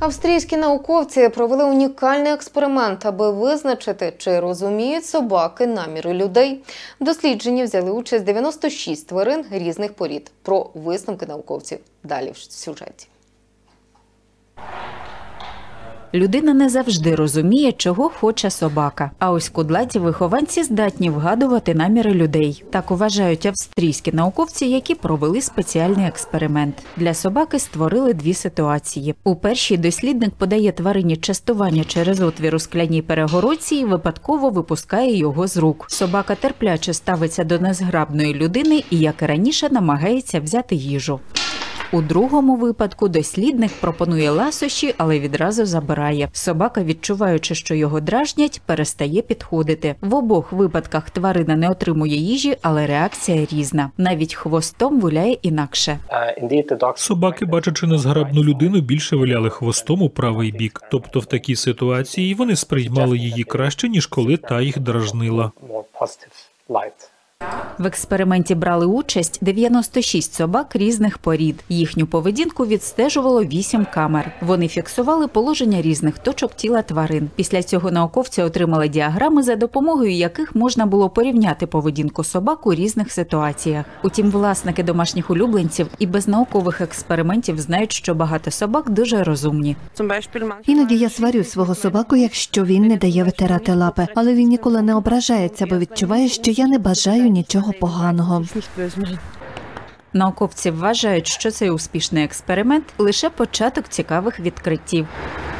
Австрійські науковці провели унікальний експеримент, аби визначити, чи розуміють собаки наміри людей. В дослідженні взяли участь 96 тварин різних порід. Про висновки науковців далі в сюжеті. Людина не завжди розуміє, чого хоче собака. А ось кудлаті вихованці здатні вгадувати наміри людей. Так вважають австрійські науковці, які провели спеціальний експеримент. Для собаки створили дві ситуації. У першій дослідник подає тварині частування через отвір у скляній перегородці і випадково випускає його з рук. Собака терпляче ставиться до незграбної людини і, як і раніше, намагається взяти їжу. У другому випадку дослідник пропонує ласощі, але відразу забирає. Собака, відчуваючи, що його дражнять, перестає підходити. В обох випадках тварина не отримує їжі, але реакція різна. Навіть хвостом виляє інакше. Собаки, бачачи незграбну людину, більше виляли хвостом у правий бік. Тобто в такій ситуації вони сприймали її краще, ніж коли та їх дражнила. В експерименті брали участь 96 собак різних порід. Їхню поведінку відстежувало 8 камер. Вони фіксували положення різних точок тіла тварин. Після цього науковці отримали діаграми, за допомогою яких можна було порівняти поведінку собак у різних ситуаціях. Утім, власники домашніх улюбленців і без наукових експериментів знають, що багато собак дуже розумні. Іноді я сварю свого собаку, якщо він не дає витирати лапи. Але він ніколи не ображається, бо відчуває, що я не бажаю нічого поганого. Науковці вважають, що цей успішний експеримент – лише початок цікавих відкриттів.